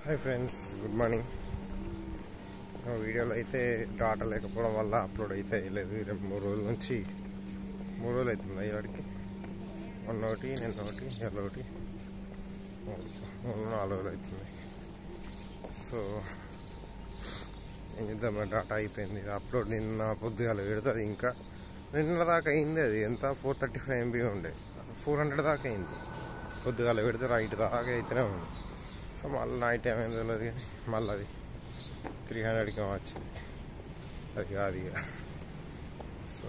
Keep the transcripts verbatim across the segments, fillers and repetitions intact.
Hi friends, good morning. వీడియోలో అయితే data లేకపోవడం వల్ల అప్లోడ్ అయితే లేదు. రేపు మూడు రోజుల నుంచి మూడు రోజులు అవుతుంది అయ్యాడికి. మొన్న ఒకటి, నిన్న ఒకటి, ఇవాళ ఒకటి, మూడు నాలుగు రోజులు అవుతుంది. సో ఏం చేద్దాం, డాటా అయిపోయింది. అప్లోడ్ నిన్న పొద్దుగాల పెడుతుంది. ఇంకా నిన్న దాకా అయింది. అది ఎంత ఫోర్ థర్టీ ఫైవ్ ఎంబీ ఉండే, ఫోర్ హండ్రెడ్ దాకా అయింది. పొద్దుగాల పెడితే రైట్ దాకా అయితేనే ఉంది. సో మళ్ళీ నైట్ ఏమైంది తెలియదు, కానీ మళ్ళీ అది త్రీ హండ్రెడ్కి వచ్చింది. అది కాదు ఇక. సో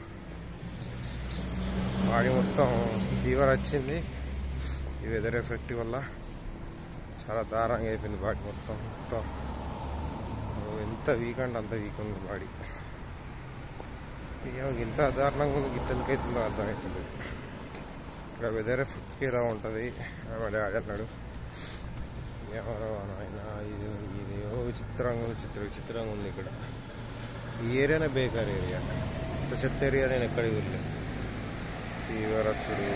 బాడీ మొత్తం ఫీవర్ వచ్చింది. ఈ వెదర్ ఎఫెక్ట్ వల్ల చాలా దారుణంగా అయిపోయింది బాడీ మొత్తం. మొత్తం ఎంత వీక్ అంటే అంత వీక్ ఉంది బాడీ. ఇక ఇంత దారుణంగా ఉంది, గిట్టెందుకు అవుతుందో అర్థమవుతుంది. ఇక్కడ వెదర్ ఎఫెక్ట్ ఇలా ఉంటుంది. మా డాడీ అన్నాడు, ఎవరో ఆయన ఇది ఇదేవో విచిత్రంగా విచిత్ర విచిత్రంగా ఉంది ఇక్కడ. ఈ ఏరియానే బేకార్ ఏరియా, ఇంత చెత్త ఏరియా నేను ఎక్కడికి వెళ్ళలేదు. ఫీవర్ వచ్చుడు,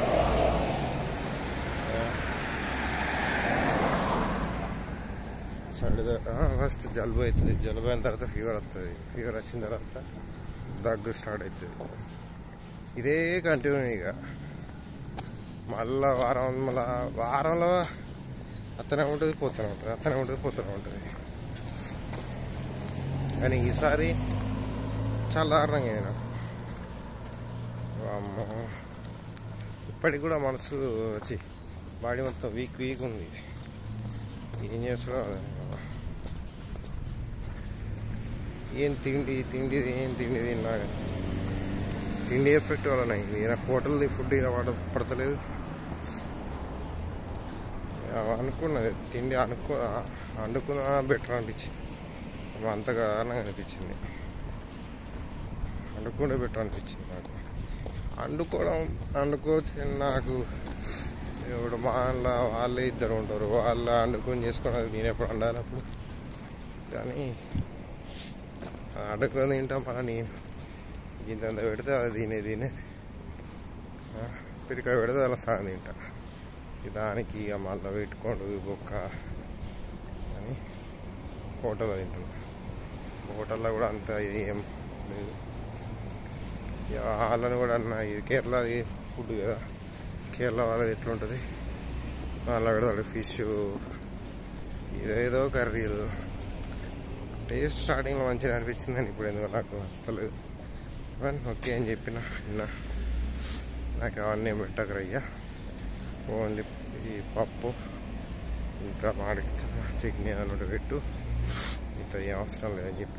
సర్ది, ఫస్ట్ జలుబు అవుతుంది. జలుబు అయిన తర్వాత ఫీవర్ వస్తుంది. ఫీవర్ వచ్చిన తర్వాత దగ్గు స్టార్ట్ అవుతుంది. ఇదే కంటిన్యూ. ఇక మళ్ళా వారం మళ్ళా వారంలో అతనే ఉంటుంది, పోతూనే ఉంటుంది, అతనే ఉంటుంది, పోతూనే ఉంటుంది. కానీ ఈసారి చాలా దారుణంగా అయినా అమ్మో. ఇప్పటికి కూడా మనసు వచ్చి బాడీ మొత్తం వీక్ వీక్ ఉంది. ఏం చేస్తాడో ఏం తిండి తిండి ఏం తిండి తిన్నా తిండి ఎఫెక్ట్ వలన అయింది. నాకు హోటల్ది ఫుడ్ ఇలా పడ పడతలేదు. అనుకున్నది తిండి అనుకు వండుకున్న బెటర్ అనిపించింది. అంతగా కారణంగా అనిపించింది. వండుకుంటే బెటర్ అనిపించింది నాకు. వండుకోవడం వండుకోవచ్చు. నాకు ఇప్పుడు మా వాళ్ళ వాళ్ళే ఇద్దరు ఉంటారు, వాళ్ళు వండుకొని చేసుకున్నారు. నేను ఎప్పుడు వండాలి అప్పుడు. కానీ వండుకొని తింటాం. మళ్ళీ నేను ఇంత పెడితే అది తినే తినే పిరిక పెడితే అలా సాగ తింటా. దానికి ఇక మళ్ళీ పెట్టుకోండు బొక్క అని హోటల్లో తింటున్నా. హోటల్లో కూడా అంత ఏం లేదు. ఇక వాళ్ళని కూడా అన్న, ఇది కేరళది ఫుడ్ కదా, కేరళ వాళ్ళది ఎట్లుంటుంది, అలా పెడతాడు ఫిష్, ఇదేదో కర్రీలు. టేస్ట్ స్టార్టింగ్లో మంచిగా అనిపించిందని ఇప్పుడు ఎందుకు నాకు వస్తలేదు. ఓకే అని చెప్పిన నిన్న, నాకు అవన్నీ పెట్టకరయ్యా, ఓన్లీ ఈ పప్పు ఇంత మాడి చట్నీ అన్నట్టు పెట్టు, ఇంత ఏం అవసరం లేదని చెప్పిన.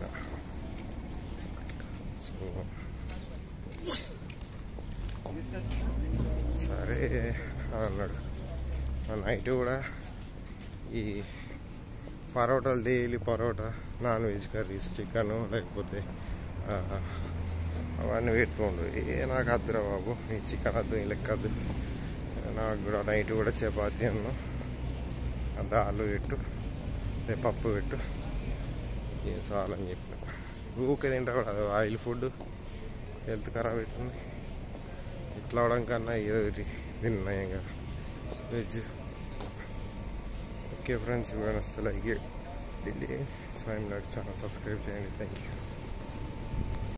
సో సరే అన్నాడు. నైట్ కూడా ఈ పరోటాలు, daily parotta, non veg curries, chicken లేకపోతే అవన్నీ పెట్టుకోండు. ఏ నాకు వద్దురా బాబు, ఈ చికెన్ వద్దు, ఈ లెక్క వద్దు. నాకు కూడా నైట్ కూడా చపాతీ అన్ను, దాలు పెట్టు, పప్పు పెట్టు, ఏం చాలని చెప్పిన. ఊకే తింటా కూడా అది ఆయిల్ ఫుడ్, హెల్త్ ఖరాబ్ అవుతుంది. ఇట్లా అవడం కన్నా ఏదో తిన్నాయం కదా వెజ్. ఓకే ఫ్రెండ్స్, ఇవ్వని వస్తే like Delhi Swayam channel subscribe చేయండి. Thank you.